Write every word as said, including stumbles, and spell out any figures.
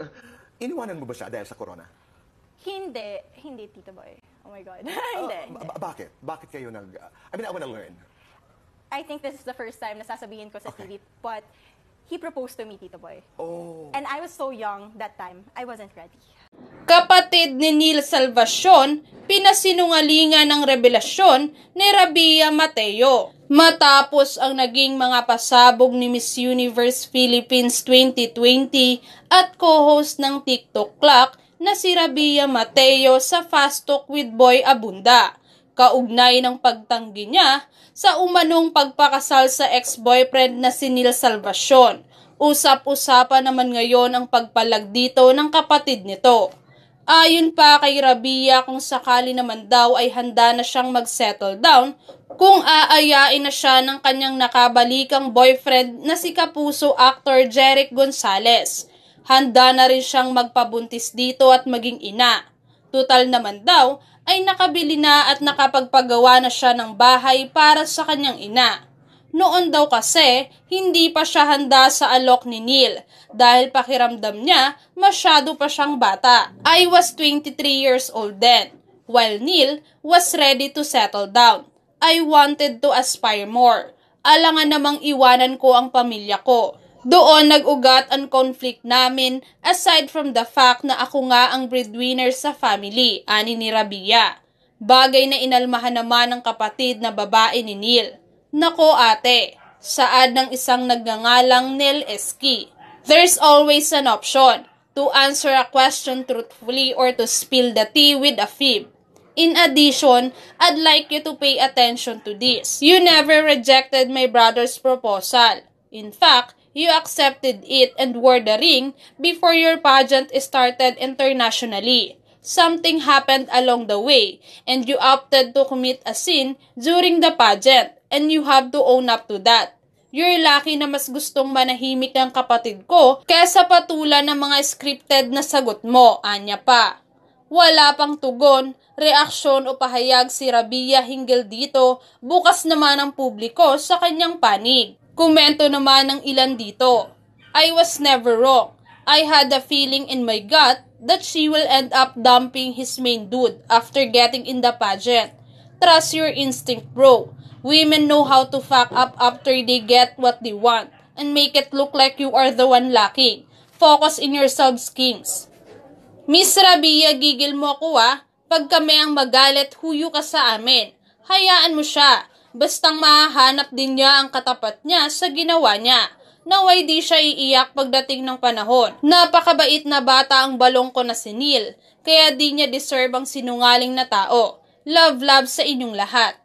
Iniwanan mo ba siya dahil sa corona? Hindi. Hindi, Tito Boy. Oh my God. Uh, hindi. hindi. ba- bakit? Bakit kayo nag... Uh, I mean, I wanna learn. I think this is the first time na sasabihin ko sa Okay. T V, but he proposed to me, Tito Boy. Oh. And I was so young that time. I wasn't ready. Kapatid ni Neil Salvacion, pinasinungalingan ng revelasyon ni Rabia Mateo. Matapos ang naging mga pasabog ni Miss Universe Philippines twenty twenty at co-host ng TikTok Clock na si Rabia Mateo sa Fast Talk with Boy Abunda, kaugnay ng pagtanggi niya sa umanong pagpakasal sa ex-boyfriend na si Neil Salvacion. Usap-usapan naman ngayon ang pagpalag dito ng kapatid nito. Ayon pa kay Rabia, kung sakali naman daw ay handa na siyang mag-settle down kung aayain na siya ng kanyang nakabalikang boyfriend na si kapuso actor Jeric Gonzalez. Handa na rin siyang magpabuntis dito at maging ina. Tutal naman daw ay nakabili na at nakapagpagawa na siya ng bahay para sa kanyang ina. Noon daw kasi, hindi pa siya handa sa alok ni Neil dahil pakiramdam niya masyado pa siyang bata. I was twenty-three years old then, while Neil was ready to settle down. I wanted to aspire more. Alangan namang iwanan ko ang pamilya ko. Doon nag-ugat ang conflict namin aside from the fact na ako nga ang breadwinner sa family, ani ni Rabia. Bagay na inalmahan naman ng kapatid na babae ni Neil. Nako ate, saad ng isang nagngangalang Nel Eski. There's always an option to answer a question truthfully or to spill the tea with a fib. In addition, I'd like you to pay attention to this. You never rejected my brother's proposal. In fact, you accepted it and wore the ring before your pageant started internationally. Something happened along the way, and you opted to commit a sin during the pageant, and you have to own up to that. You're lucky na mas gustong manahimik ang kapatid ko kesa patulan ng mga scripted na sagot mo, anya pa. Wala pang tugon, reaksyon o pahayag si Rabia hinggil dito, bukas naman ang publiko sa kanyang panig. Komento naman ng ilan dito. I was never wrong. I had a feeling in my gut that she will end up dumping his main dude after getting in the pageant. Trust your instinct, bro. Women know how to fuck up after they get what they want and make it look like you are the one lacking. Focus in yourselves, kings. Miss Rabia, gigil mo ako ah. Pag kami ang magalit, huyo ka sa amin. Hayaan mo siya. Bastang mahahanap din niya ang katapat niya sa ginawa niya. Naway di siya iiyak pagdating ng panahon. Napakabait na bata ang balong ko na si Neil, kaya di niya deserve ang sinungaling na tao. Love, love sa inyong lahat.